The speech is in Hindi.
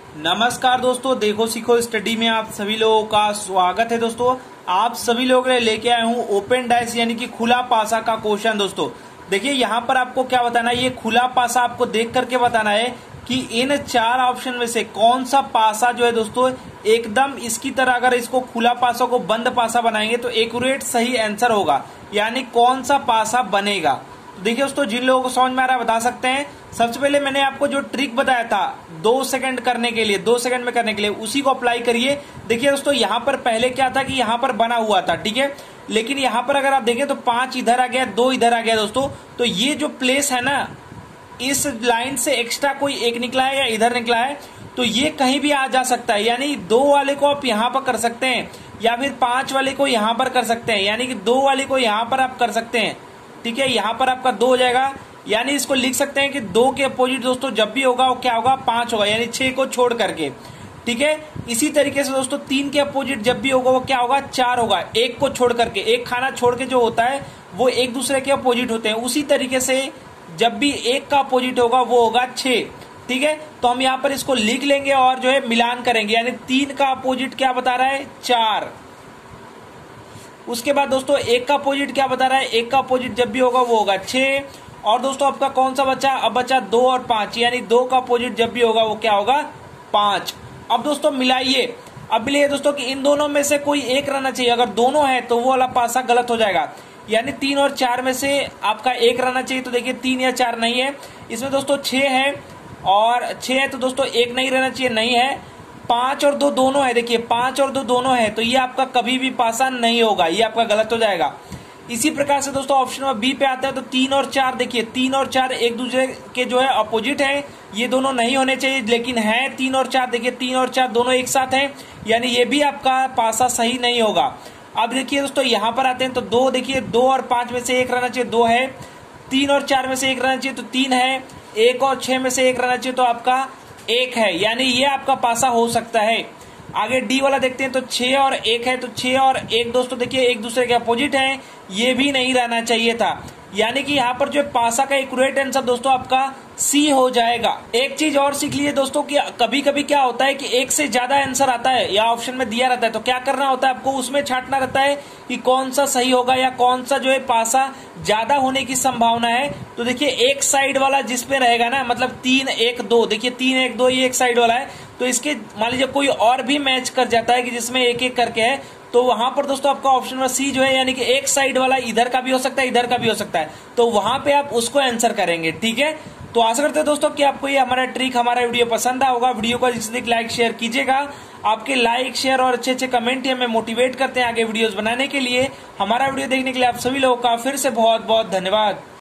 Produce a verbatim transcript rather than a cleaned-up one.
नमस्कार दोस्तों, देखो सीखो स्टडी में आप सभी लोगों का स्वागत है। दोस्तों आप सभी लोगों के लिए लेके आया हूँ ओपन डाइस यानी कि खुला पासा का क्वेश्चन। दोस्तों देखिए यहाँ पर आपको क्या बताना है, ये खुला पासा आपको देख करके बताना है कि इन चार ऑप्शन में से कौन सा पासा जो है दोस्तों एकदम इसकी तरह, अगर इसको खुला पासा को बंद पासा बनाएंगे तो एक्यूरेट सही आंसर होगा, यानी कौन सा पासा बनेगा। देखिए दोस्तों, जिन लोगों को समझ में आ रहा है बता सकते हैं। सबसे पहले मैंने आपको जो ट्रिक बताया था दो सेकंड करने के लिए, दो सेकंड में करने के लिए, उसी को अप्लाई करिए। देखिए दोस्तों, यहाँ पर पहले क्या था कि यहाँ पर बना हुआ था, ठीक है, लेकिन यहाँ पर अगर आप देखें तो पांच इधर आ गया, दो इधर आ गया दोस्तों। तो ये जो प्लेस है ना, इस लाइन से एक्स्ट्रा कोई एक निकला है या इधर निकला है, तो ये कहीं भी आ जा सकता है। यानी दो वाले को आप यहाँ पर कर सकते हैं या फिर पांच वाले को यहाँ पर कर सकते हैं, यानी कि दो वाले को यहाँ पर आप कर सकते हैं, ठीक है। यहाँ पर आपका दो हो जाएगा, यानी इसको लिख सकते हैं कि दो के अपोजिट दोस्तों जब भी होगा वो क्या होगा, पांच होगा, यानी छह को छोड़ करके, ठीक है। इसी तरीके से दोस्तों तीन के अपोजिट जब भी होगा वो क्या होगा, चार होगा, एक को छोड़ करके, एक खाना छोड़ के जो होता है वो एक दूसरे के अपोजिट होते हैं। उसी तरीके से जब भी एक का अपोजिट होगा वो होगा छह, ठीक है। तो हम यहाँ पर इसको लिख लेंगे और जो है मिलान करेंगे, यानी तीन का अपोजिट क्या बता रहा है, चार। उसके बाद दोस्तों एक का अपोजिट क्या बता रहा है, एक का अपोजिट जब भी होगा वो होगा छह। और दोस्तों आपका कौन सा बचा, अब बचा दो और पांच, यानी दो का अपोजिट जब भी होगा वो क्या होगा, पांच। अब दोस्तों मिलाइए, अब मिलिए दोस्तों कि इन दोनों में से कोई एक रहना चाहिए। अगर दोनों है तो वो वाला पासा गलत हो जाएगा, यानी तीन और चार में से आपका एक रहना चाहिए। तो देखिए तीन या चार नहीं है, इसमें दोस्तों छह है और छह है तो दोस्तों एक नहीं रहना चाहिए, नहीं है। पांच और दो दोनों है, देखिए पांच और दो दोनों है, तो ये आपका कभी भी पासा नहीं होगा, ये आपका गलत हो जाएगा। इसी प्रकार से दोस्तों ऑप्शन नंबर बी पे आता है तो तीन और चार, देखिए तीन और चार एक दूसरे के जो है अपोजिट है, ये दोनों नहीं होने चाहिए, लेकिन है तीन और चार, देखिए तीन और चार दोनों एक साथ हैं, यानी ये भी आपका पासा सही नहीं होगा। अब देखिए दोस्तों यहाँ पर आते हैं तो दो, देखिए दो और पांच में से एक रहना चाहिए, दो है। तीन और चार में से एक रहना चाहिए तो तीन है। एक और छह में से एक रहना चाहिए तो आपका एक है, यानी ये आपका पासा हो सकता है। आगे डी वाला देखते हैं तो छह और एक है, तो छह और एक दोस्तों देखिए एक दूसरे के अपोजिट हैं, ये भी नहीं रहना चाहिए था, यानी कि यहाँ पर जो पासा का एक्यूरेट आंसर दोस्तों आपका सी हो जाएगा। एक चीज और सीख लीजिए दोस्तों कि कभी कभी क्या होता है कि एक से ज्यादा आंसर आता है या ऑप्शन में दिया रहता है, तो क्या करना होता है आपको, उसमें छांटना रहता है कि कौन सा सही होगा या कौन सा जो है पासा ज्यादा होने की संभावना है। तो देखिए एक साइड वाला जिसपे रहेगा ना, मतलब तीन एक दो, देखिए तीन एक दो ये एक साइड वाला है, तो इसके मान लीजिए कोई और भी मैच कर जाता है कि जिसमें एक एक करके है, तो वहां पर दोस्तों आपका ऑप्शन नंबर सी जो है, यानी कि एक साइड वाला इधर का भी हो सकता है इधर का भी हो सकता है, तो वहां पे आप उसको आंसर करेंगे, ठीक है। तो आशा करते हैं दोस्तों कि आपको ये हमारा ट्रिक, हमारा वीडियो पसंद आया होगा। वीडियो को नजदीक लाइक शेयर कीजिएगा, आपके लाइक शेयर और अच्छे अच्छे कमेंट हमें मोटिवेट करते हैं आगे वीडियोस बनाने के लिए। हमारा वीडियो देखने के लिए आप सभी लोगों का फिर से बहुत बहुत धन्यवाद।